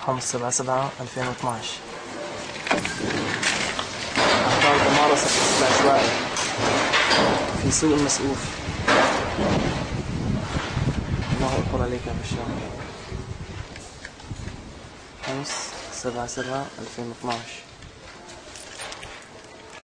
5/7/2012. أعطال ممارسة القتل العشوائي في سوق المسقوف. الله أكبر عليك يا بشار. 5/7/2012.